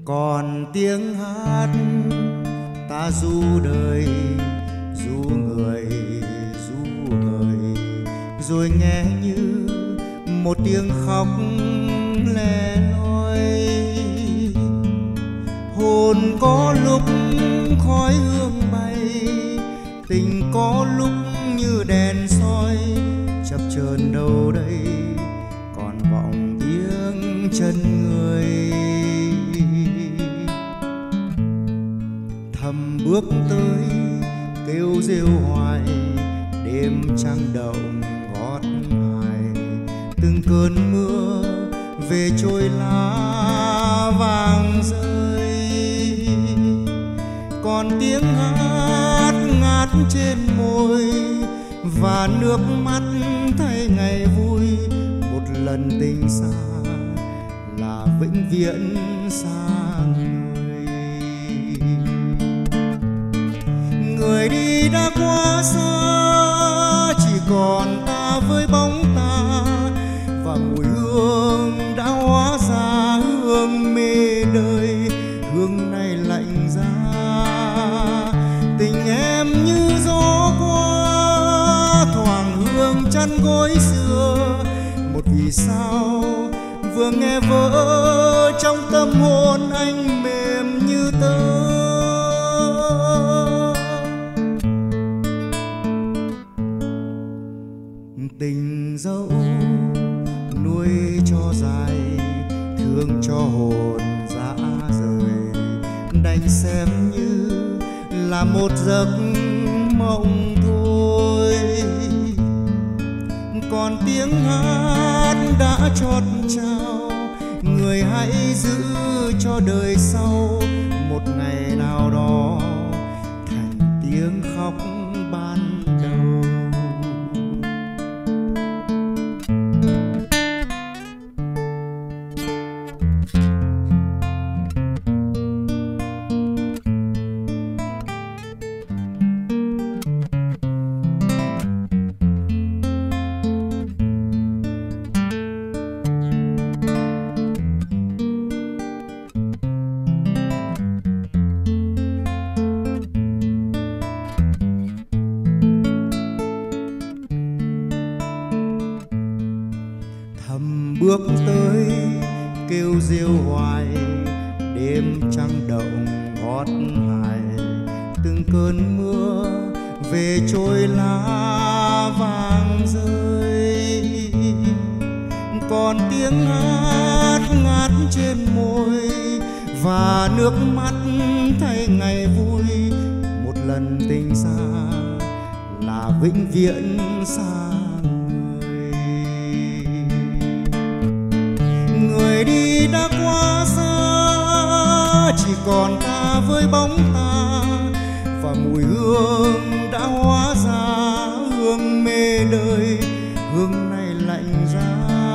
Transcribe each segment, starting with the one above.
Còn tiếng hát ta du đời, du người, du người, rồi nghe như một tiếng khóc lẻ loi. Hồn có lúc khói hương bay, tình có lúc như đèn soi, chập chờn đâu đây còn vọng tiếng chân người. Thầm bước tới kêu rêu hoài, đêm trăng động gót hài, từng cơn mưa về trôi lá vàng rơi. Còn tiếng hát ngát trên môi và nước mắt thay ngày vui. Một lần tình xa là vĩnh viễn xa người. Người đi đã quá xa, chỉ còn ta với bóng ta, và mùi hương đã hóa ra hương mê đời. Hương này lạnh giá, tình em như gió qua, thoảng hương chăn gối xưa. Một vì sao vừa nghe vỡ trong tâm hồn anh mềm như tơ. Tình dẫu nuôi cho dài, thương cho hồn dã rời, đành xem như là một giấc mộng thôi. Còn tiếng hát đã chót trao, người hãy giữ cho đời sau. Một ngày nào đó thành tiếng khóc ban đầu. Bước tới kêu rêu hoài, đêm trăng động gót hài, từng cơn mưa về trôi lá vàng rơi. Còn tiếng hát ngát trên môi và nước mắt thay ngày vui. Một lần tình xa là vĩnh viễn xa. Người đi đã quá xa, chỉ còn ta với bóng ta, và mùi hương đã hóa ra hương mê đời. Hương này lạnh giá,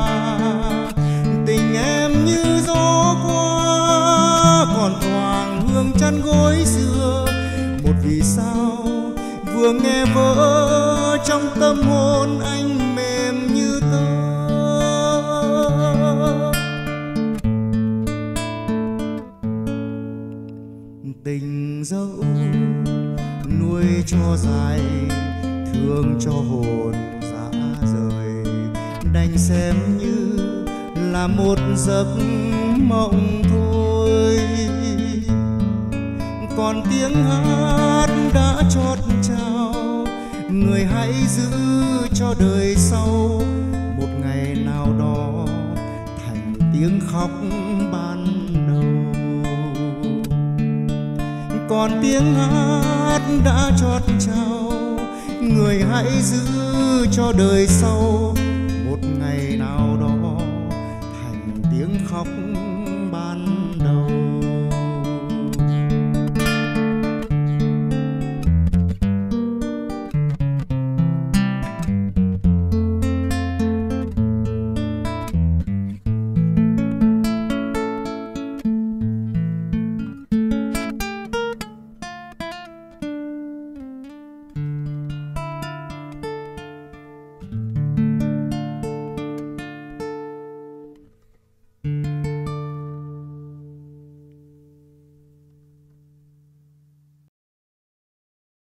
tình em như gió qua, còn thoảng hương chăn gối xưa. Một vì sao vừa nghe vỡ trong tâm hồn anh mềm như tơ. Tình dẫu nuôi cho dài, thương cho hồn dã rời, đành xem như là một giấc mộng thôi. Còn tiếng hát đã chót trao, người hãy giữ cho đời sau. Một ngày nào đó thành tiếng khóc ban đầu. Còn tiếng hát đã chót trao, người hãy giữ cho đời sau. Một ngày nào đó thành tiếng khóc